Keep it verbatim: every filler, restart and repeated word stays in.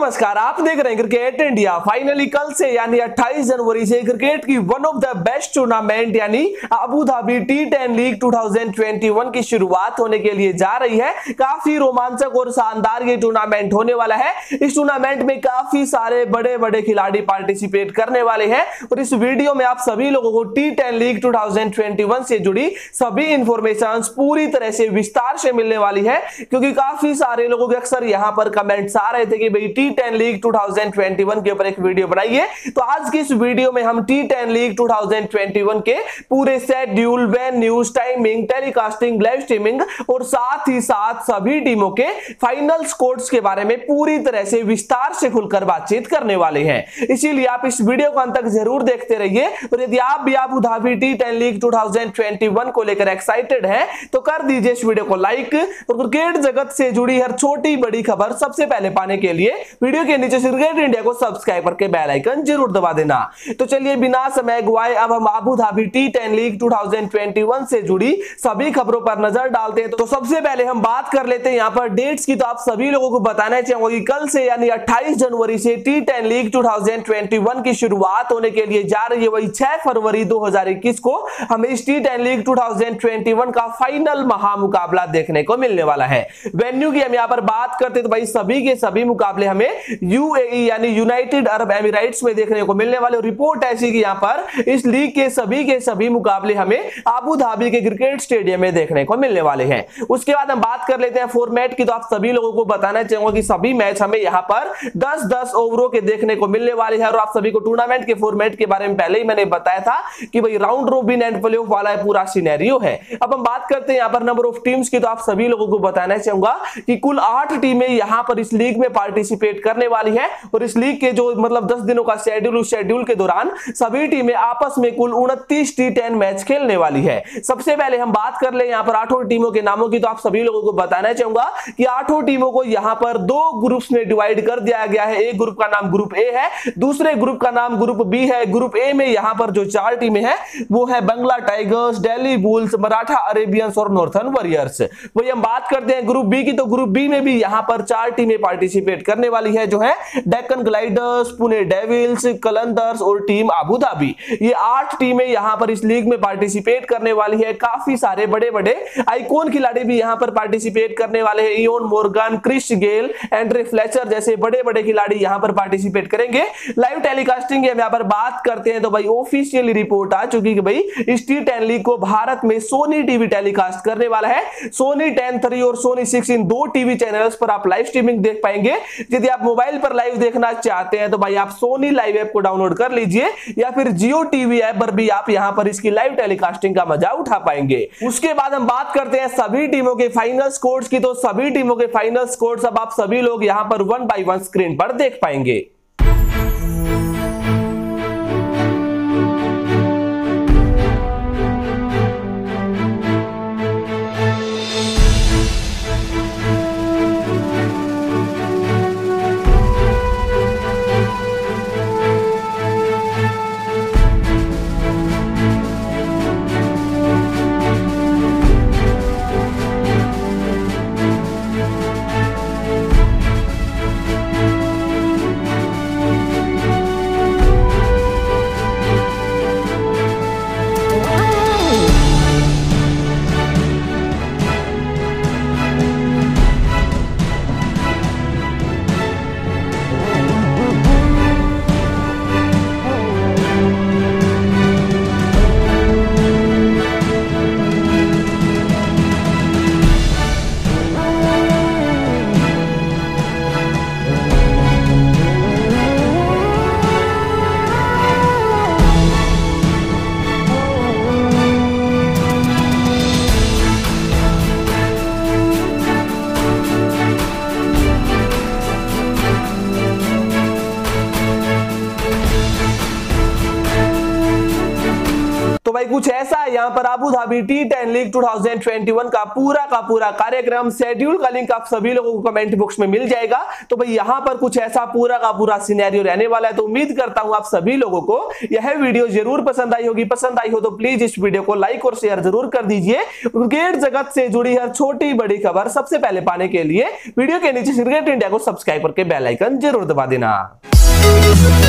नमस्कार, आप देख रहे हैं क्रिकेट इंडिया। फाइनली कल से यानी अट्ठाईस जनवरी से क्रिकेट की one of the best tournament यानी Abu Dhabi T ten league दो हज़ार इक्कीस की शुरुआत होने के लिए जा रही है। काफी रोमांचक और शानदार ये टूर्नामेंट होने वाला है। इस टूर्नामेंट में काफी सारे बड़े बड़े खिलाड़ी पार्टिसिपेट करने वाले हैं और इस वीडियो में आप सभी लोगों को टी टेन लीग दो हज़ार इक्कीस से जुड़ी सभी इंफॉर्मेशन पूरी तरह से विस्तार से मिलने वाली है, क्योंकि काफी सारे लोगों के अक्सर यहाँ पर कमेंट्स आ रहे थे कि भाई टी टेन लीग दो हज़ार इक्कीस के ऊपर एक वीडियो बनाइए। तो आज की इस वीडियो में हम टी टेन लीग दो हज़ार इक्कीस के पूरे schedule, venues, timing, telecasting, live streaming और साथ ही साथ सभी टीमों के फाइनल स्कोर्स के बारे में पूरी तरह से विस्तार से खुलकर बातचीत करने वाले हैं। इसीलिए आप इस वीडियो को अंत तक जरूर देखते रहिए और यदि आप भी Abu Dhabi T ten league दो हज़ार इक्कीस को लेकर एक्साइटेड हैं तो कर दीजिए इस वीडियो को लाइक और क्रिकेट जगत से जुड़ी हर छोटी बड़ी खबर सबसे पहले पाने के लिए वीडियो के नीचे क्रिकेट इंडिया को सब्सक्राइब करके बेल आइकन जरूर दबा देना। तो चलिए बिना समय गवाए अब हम Abu Dhabi T ten league दो हज़ार इक्कीस से जुड़ी सभी खबरों पर नजर डालते हैं। तो सबसे पहले हम बात कर लेते हैं यहाँ पर डेट्स की। तो आप सभी लोगों को बताना चाहूंगा कि कल से यानी अट्ठाईस जनवरी से टी टेन लीग दो हज़ार इक्कीस की शुरुआत होने के लिए जा रही है। वही छह फरवरी दो हज़ार इक्कीस को हमें इस टी टेन लीग दो हज़ार इक्कीस का फाइनल महामुकाबला देखने को मिलने वाला है। वेन्यू की हम यहाँ पर बात करते तो भाई सभी के सभी मुकाबले हमें यूएई यानी यूनाइटेड अरब एमिरेट्स में देखने को मिलने वाले। रिपोर्ट ऐसी कि यहाँ पर इस लीग के सभी के सभी मुकाबले हमें अबू धाबी के क्रिकेट स्टेडियम में देखने को मिलने वाले हैं। उसके बाद हम बात कर लेते हैं फॉर्मेट की। तो आप सभी लोगों को बताना चाहूंगा कि सभी मैच हमें यहाँ पर दस दस ओवरों के देखने को मिलने वाले हैं और आप सभी को टूर्नामेंट के फॉर्मेट के बारे में पहले ही मैंने बताया था कि भाई राउंड रोबिन एंड प्लेऑफ वाला पूरा सिनेरियो है। अब हम बात करते हैं यहाँ पर नंबर ऑफ टीम्स की। तो आप सभी लोगों को बताना चाहूंगा कि कुल आठ टीमें यहाँ पर इस लीग में पार्टिसिपेट करने वाली है और इस लीग के जो मतलब दस दिनों का शेड्यूल, उस शेड्यूल के दौरान सभी टीमें आपस में कुल उनतीस टी टेन मैच खेलने वाली है। सबसे पहले हम बात कर ले यहाँ पर आठों टीमों के नामों की। तो आप सभी लोगों को बताना चाहूंगा कि आठों टीमों को यहाँ पर दो ग्रुप्स में डिवाइड कर दिया गया है। एक ग्रुप का नाम ग्रुप ए है, दूसरे ग्रुप का नाम ग्रुप बी है। ग्रुप ए में यहाँ पर जो चार टीमें हैं वो है Bangla tigers, Delhi bulls, Maratha arabians और नॉर्थर्न वॉरियर्स। वही हम बात करते हैं ग्रुप बी की। तो ग्रुप बी में भी यहाँ पर चार टीमें पार्टिसिपेट करने वाली है, जो है डेक्कन ग्लाइडर्स, पुणे डेविल्स, कलंदर्स और टीम अबू धाबी। ये आठ टीमें यहाँ पर इस लीग में पार्टिसिपेट करने वाली है। काफी सारे बड़े बड़े आइकॉन खिलाड़ी भी यहाँ पर पार्टिसिपेट करने वाले हैं। Eoin Morgan, Chris Gayle, Andre Fletcher जैसे बड़े बड़े खिलाड़ी यहाँ पर पार्टिसिपेट करेंगे। लाइव टेलीकास्टिंग की हम यहाँ पर बात करते हैं तो भाई ऑफिशियली रिपोर्ट आ चुकी कि भाई इस टी टेन लीग को भारत में सोनी टीवी टेलीकास्ट करने वाला है। सोनी टेन थ्री और सोनी सिक्स इन दो टीवी चैनल्स पर आप लाइव स्ट्रीमिंग देख पाएंगे। यदि आप मोबाइल पर लाइव देखना चाहते हैं तो भाई आप सोनी लाइव ऐप को डाउनलोड कर लीजिए या फिर जियो टीवी ऐप पर भी आप यहां पर इसकी लाइव टेलीकास्टिंग का मजा उठा पाएंगे। उसके बाद हम बात करते हैं सभी टीमों के फाइनल स्कोर्स की। तो सभी टीमों के फाइनल स्कोर्स अब आप सभी लोग यहां पर वन बाय वन स्क्रीन पर देख पाएंगे। यहाँ पर Abu Dhabi T ten league two thousand twenty one का पूरा का पूरा कार्यक्रम शेड्यूल का लिंक आप सभी लोगों को कमेंट बॉक्स में मिल जाएगा। तो भाई यहाँ पर कुछ ऐसा पूरा का पूरा सिनेरियो रहने वाला है। तो उम्मीद करता हूं आप सभी लोगों को यह वीडियो जरूर पसंद आई होगी। पसंद आई हो तो प्लीज इस वीडियो को लाइक और शेयर जरूर कर दीजिए। क्रिकेट जगत से जुड़ी हर छोटी बड़ी खबर सबसे पहले पाने के लिए वीडियो के नीचे क्रिकेट इंडिया को सब्सक्राइब करके बेल आइकन जरूर दबा देना।